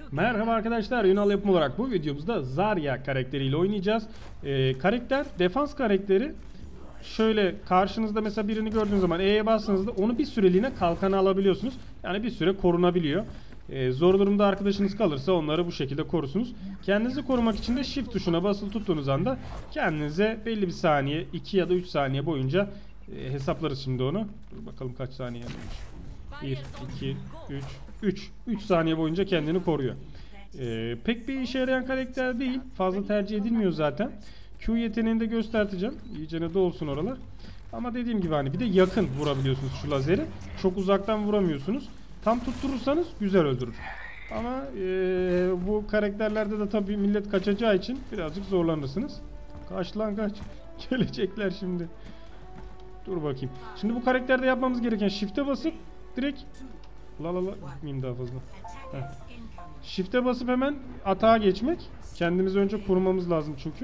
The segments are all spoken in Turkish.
Merhaba arkadaşlar, Ünal yapım olarak bu videomuzda Zarya karakteriyle oynayacağız. Karakter defans karakteri. Şöyle karşınızda mesela birini gördüğünüz zaman E'ye bastığınızda onu bir süreliğine kalkana alabiliyorsunuz. Yani bir süre korunabiliyor. Zor durumda arkadaşınız kalırsa onları bu şekilde korursunuz. Kendinizi korumak için de Shift tuşuna basılı tuttuğunuz anda kendinize belli bir saniye, 2 ya da 3 saniye boyunca hesaplarız şimdi onu. Dur bakalım kaç saniye yapmış. 1, 2, 3 saniye boyunca kendini koruyor. Pek bir işe yarayan karakter değil. Fazla tercih edilmiyor zaten. Q yeteneğini de göstereceğim. İyicene dolsun oralar. Ama dediğim gibi hani bir de yakın vurabiliyorsunuz şu lazeri. Çok uzaktan vuramıyorsunuz. Tam tutturursanız güzel öldürür. Ama bu karakterlerde de tabii millet kaçacağı için birazcık zorlanırsınız. Kaç lan kaç. Gelecekler şimdi. Dur bakayım. Şimdi bu karakterde yapmamız gereken shift'e basıp direkt gitmeyeyim daha fazla. Shift'e basıp hemen atağa geçmek. Kendimizi önce korumamız lazım çünkü.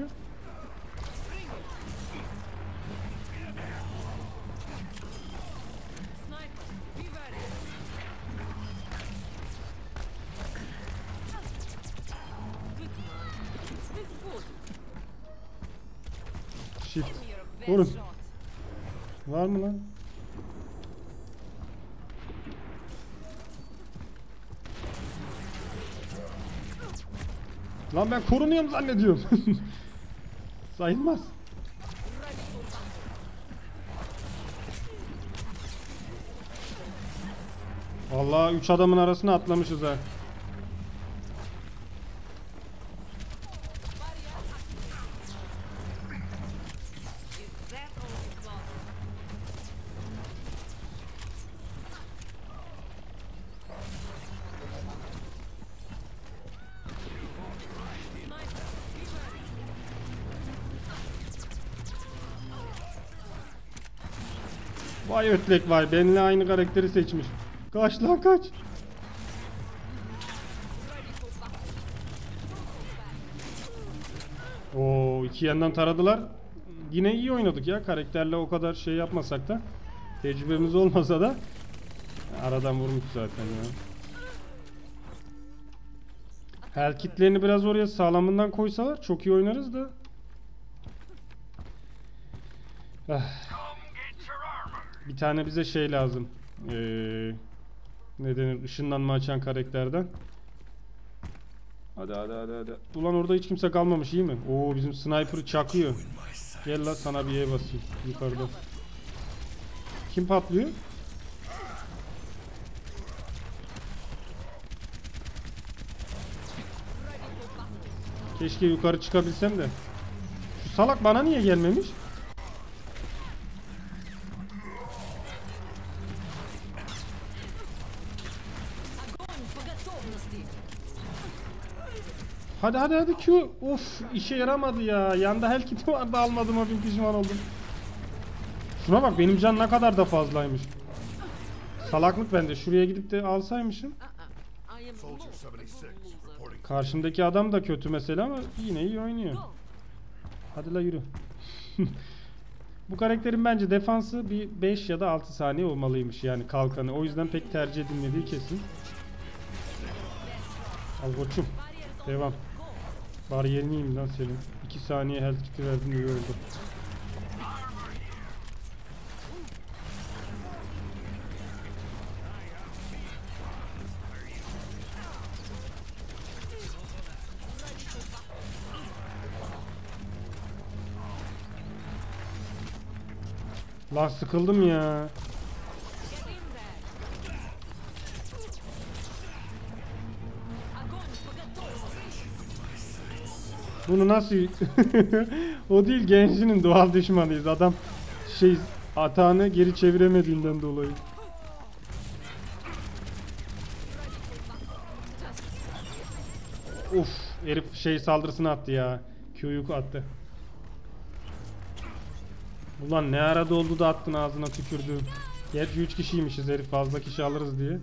Shift. Vurun. Var mı lan? Lan ben korunuyorum zannediyorum. Sayılmaz. Vallahi 3 adamın arasına atlamışız ha. Vay ötlek vay, benimle aynı karakteri seçmiş. Kaç lan kaç. Oo, iki yandan taradılar. Yine iyi oynadık ya, karakterle o kadar şey yapmasak da, tecrübemiz olmasa da aradan vurmuş zaten ya. Health kitlerini biraz oraya sağlamından koysalar çok iyi oynarız da. Bir tane bize şey lazım. Ne denir? Işınlanma açan karakterden. Hadi. Ulan orada hiç kimse kalmamış, iyi mi? Oo, bizim sniper çakıyor. Gel la, sana bir E basayım yukarıda. Kim patlıyor? Keşke yukarı çıkabilsem de. Şu salak bana niye gelmemiş? Hadi Q. Of, işe yaramadı ya. Yanda hel kiti vardı, almadım, o bin pişman oldum. Şuna bak, benim can ne kadar da fazlaymış. Salaklık bende. Şuraya gidip de alsaymışım. Karşımdaki adam da kötü mesela ama yine iyi oynuyor. Hadi la yürü. Bu karakterin bence defansı bir 5 ya da 6 saniye olmalıymış yani, kalkanı. O yüzden pek tercih edilmediği kesin. Al koçum. Devam. Bariyerini yiyeyim lan senin. 2 saniye health kit'i verdim, iyi oldu. Lan sıkıldım ya. Bunu nasıl... O değil, Genshin'in doğal düşmanıyız. Adam atağını geri çeviremediğinden dolayı. Uf, herif saldırısını attı ya. Q'yu attı. Ulan ne ara doldu da attın, ağzına tükürdüm. Gerçi 3 kişiymişiz, herif fazla kişi alırız diye.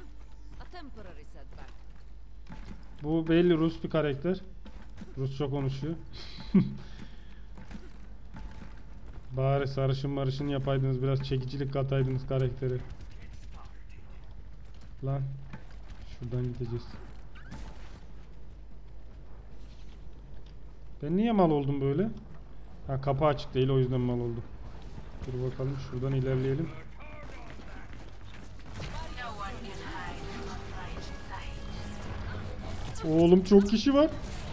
Bu belli Rus bir karakter. Rusça konuşuyor. Bari sarışın marışın yapaydınız, biraz çekicilik kataydınız karakteri. Lan şuradan gideceğiz. Ben niye mal oldum böyle? Ha, kapı açık değil, o yüzden mal oldum. Dur bakalım, şuradan ilerleyelim. Oğlum çok kişi var.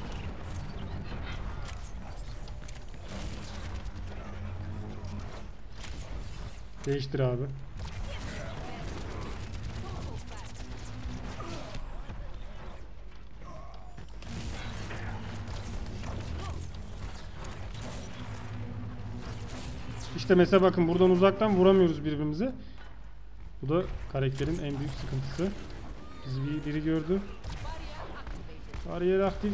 Değiştir abi. İşte mesela bakın, buradan uzaktan vuramıyoruz birbirimize. Bu da karakterin en büyük sıkıntısı. Bizi biri gördü. Bariyer aktif.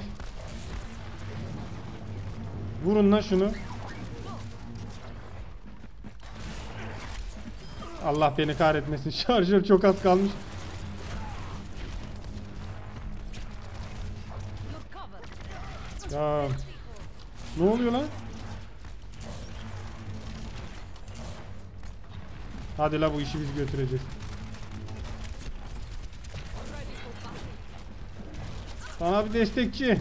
Vurun lan şunu. Allah beni kahretmesin. Şarjör çok az kalmış. Ya ne oluyor lan? Hadi la, bu işi biz götüreceğiz. Bana bir destekçi.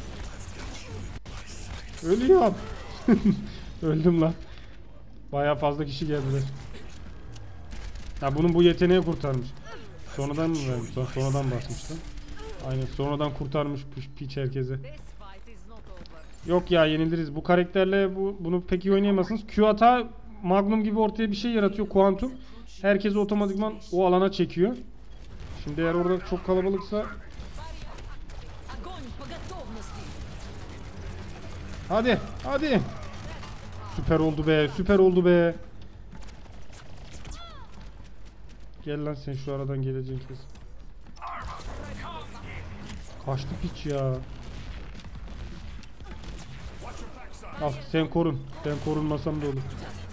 Ölüyorum. Öldüm lan. Bayağı fazla kişi geldiler. Ha, bunun bu yeteneği kurtarmış. Sonradan mı vermiş? Sonradan basmıştı. Aynen, sonradan kurtarmış piç herkese. Yok ya, yeniliriz. Bu karakterle bunu pek iyi oynayamazsınız. Q hata Magnum gibi ortaya bir şey yaratıyor, kuantum. Herkesi otomatikman o alana çekiyor. Şimdi eğer orada çok kalabalıksa... Hadi, hadi. Süper oldu be, süper oldu be. Gel lan, sen şu aradan geleceksin kız. Kaçtı piç ya. Al, sen korun. Ben korunmasam da olur.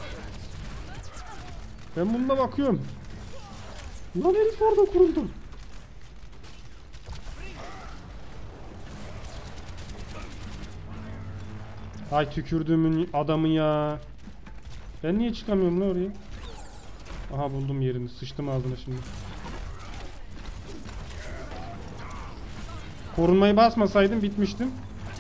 Ben bununla bakıyorum. Lan herif orada kuruldu. Ay tükürdüğümün adamı ya. Ben niye çıkamıyorum lan oraya? Aha, buldum yerini. Sıçtım ağzına şimdi. Korunmayı basmasaydım bitmiştim.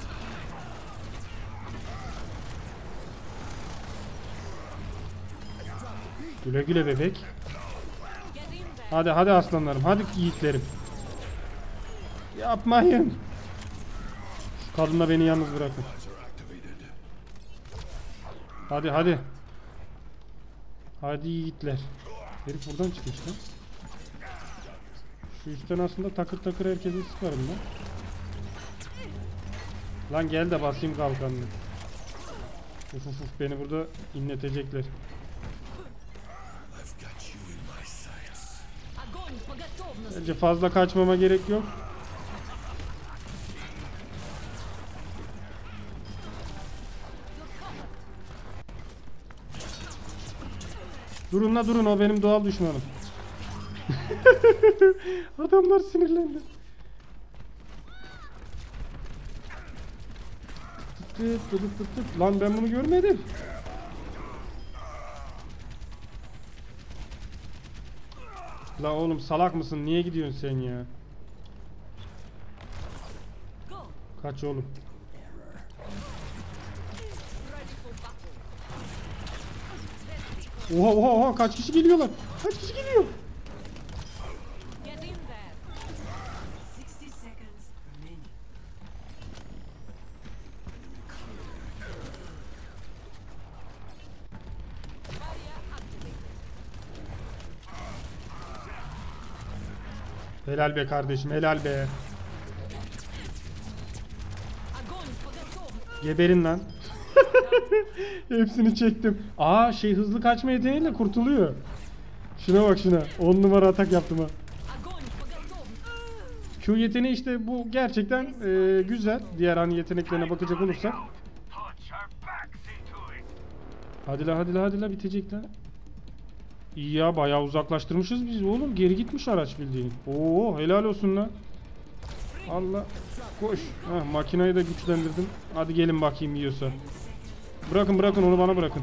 Güle güle bebek. Hadi hadi aslanlarım. Hadi yiğitlerim. Yapmayın. Şu kadınla beni yalnız bırakın. Hadi hadi. Hadi yiğitler. Herif buradan çıkmış lan. Şu üstten aslında takır takır herkesi sıkarım lan. Lan gel de basayım kalkanını. Uf uf uf, beni burada inletecekler. Bence fazla kaçmama gerek yok. Durun la durun, o benim doğal düşmanım. Adamlar sinirlendi. Lan ben bunu görmedim. La oğlum, salak mısın? Niye gidiyorsun sen ya? Kaç oğlum. Oha oha oha, kaç kişi geliyorlar? Kaç kişi geliyor? Helal be kardeşim, helal be. Geberin lan. Hepsini çektim. Aa, şey, hızlı kaçma yeteneğiyle kurtuluyor. Şuna bak şuna. 10 numara atak yaptım ha. Q yeteneği işte, bu gerçekten güzel. Diğer hani yeteneklerine bakacak olursak. Hadi la hadi la hadi la, bitecek lan. İyi ya, bayağı uzaklaştırmışız biz oğlum. Geri gitmiş araç bildiğin. Oo, helal olsun lan. Allah. Koş. Heh, makinayı da güçlendirdim. Hadi gelin bakayım yiyorsa. Bırakın bırakın onu, bana bırakın.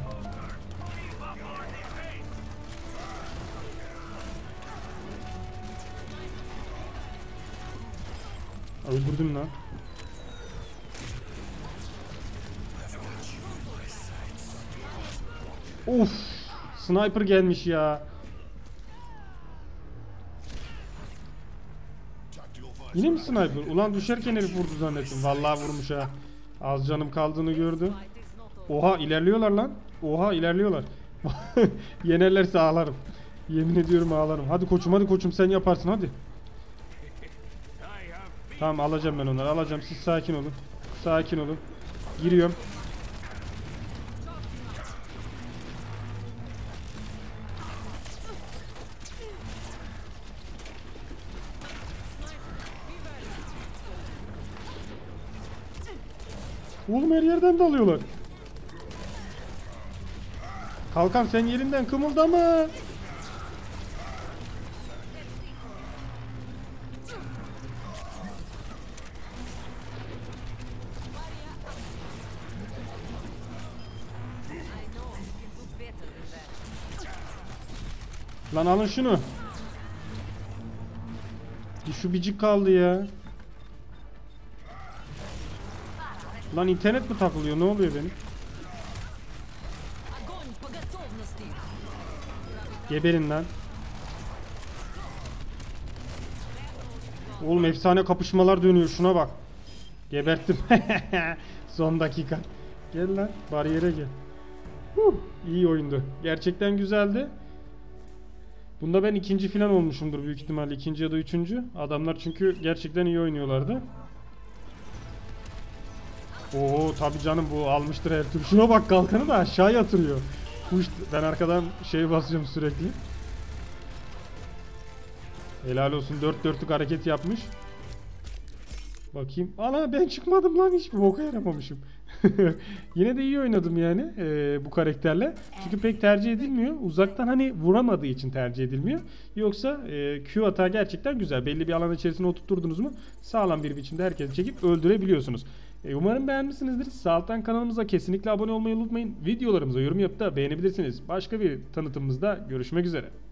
Öldürdüm lan. Of. Sniper gelmiş ya. Yine mi sniper? Ulan düşerken herif vurdu zannettim. Vallahi vurmuş ha. Az canım kaldığını gördü. Oha ilerliyorlar lan. Oha ilerliyorlar. Yenerlerse ağlarım. Yemin ediyorum ağlarım. Hadi koçum, hadi koçum, sen yaparsın hadi. Tamam, alacağım ben onları, alacağım. Siz sakin olun. Sakin olun. Giriyorum. Oğlum her yerden dalıyorlar. Kalkan sen yerinden kımıldama. Lan alın şunu. Şu bicik kaldı ya. Lan internet mi takılıyor? Ne oluyor benim? Geberin lan. Oğlum efsane kapışmalar dönüyor. Şuna bak. Geberttim. Son dakika. Gel lan. Bariyere gel. İyi oyundu. Gerçekten güzeldi. Bunda ben ikinci falan olmuşumdur büyük ihtimalle. İkinci ya da üçüncü. Adamlar çünkü gerçekten iyi oynuyorlardı. Oo tabi canım, bu almıştır her türlü. Şuna bak, kalkanı da aşağı yatırıyor. Ben arkadan şey basıyorum sürekli. Helal olsun, dört dörtlük hareket yapmış. Bakayım. Ana ben çıkmadım lan, hiçbir boka yaramamışım. Yine de iyi oynadım yani bu karakterle. Çünkü pek tercih edilmiyor. Uzaktan hani vuramadığı için tercih edilmiyor. Yoksa Q atağı gerçekten güzel. Belli bir alan içerisine oturtturdunuz mu sağlam bir biçimde herkesi çekip öldürebiliyorsunuz. Umarım beğenmişsinizdir. Sağ alttan kanalımıza kesinlikle abone olmayı unutmayın. Videolarımıza yorum yapıp da beğenebilirsiniz. Başka bir tanıtımımızda görüşmek üzere.